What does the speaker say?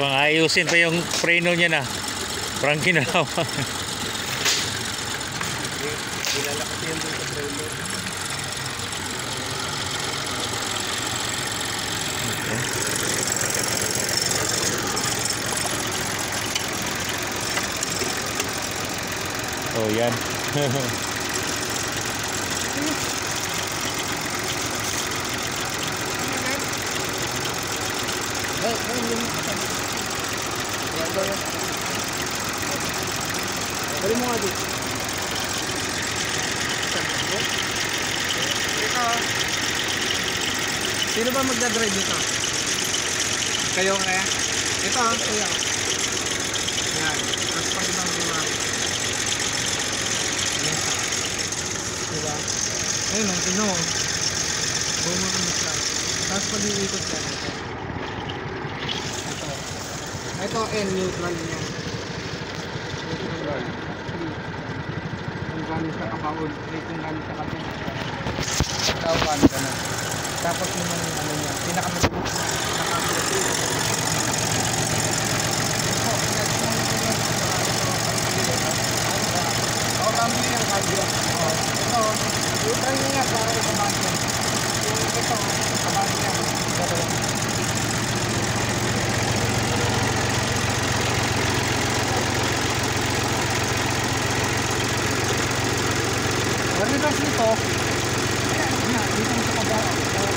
Mukhang ayusin pa yung preno niya na. Parang ginalaw. Kilala kasi yan doon sa preno. Oh, yan. Bali mo nga dito. Ito. Sino ba magdadrive dito? Kayo kaya? Ito, kuya. Yan. Tapos pang ibang diba? Diba? Ayun o, tignan mo. Bumulong siya. Tapos pag iikot yan. Ito N, neutral niya. Neutral. Kung gano'n siya kabaon, kung gano'n siya kapin. Tawag ka na. Tapos yun yung ano niya, pinakamalibot na nakakalibot. Oo, kami yung kambyo. Ito, neutral niya para sa bagyan. Ito, sa bagyan. Pagkatapos nito, ayan, dito sa kabara.